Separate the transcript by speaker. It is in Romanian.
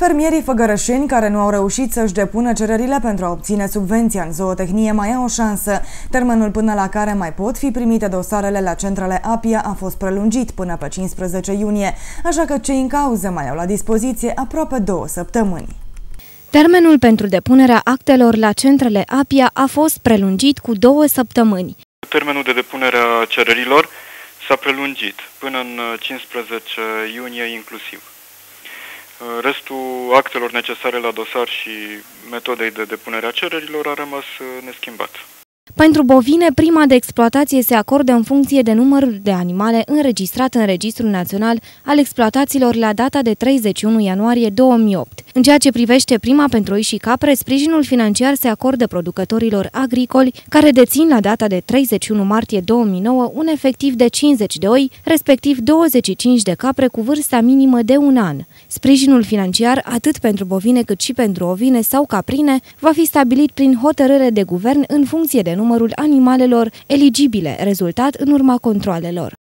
Speaker 1: Fermierii făgărășeni care nu au reușit să-și depună cererile pentru a obține subvenția în zootehnie mai au o șansă. Termenul până la care mai pot fi primite dosarele la centrele APIA a fost prelungit până pe 15 iunie, așa că cei în cauză mai au la dispoziție aproape 2 săptămâni.
Speaker 2: Termenul pentru depunerea actelor la centrele APIA a fost prelungit cu 2 săptămâni.
Speaker 3: Termenul de depunere a cererilor s-a prelungit până în 15 iunie inclusiv. Restul actelor necesare la dosar și metodei de depunere a cererilor a rămas neschimbat.
Speaker 2: Pentru bovine, prima de exploatație se acordă în funcție de numărul de animale înregistrat în Registrul Național al Exploatațiilor la data de 31 ianuarie 2008. În ceea ce privește prima pentru oi și capre, sprijinul financiar se acordă producătorilor agricoli care dețin la data de 31 martie 2009 un efectiv de 50 de oi, respectiv 25 de capre cu vârsta minimă de 1 an. Sprijinul financiar, atât pentru bovine cât și pentru ovine sau caprine, va fi stabilit prin hotărâre de guvern în funcție de numărul animalelor eligibile, rezultat în urma controalelor.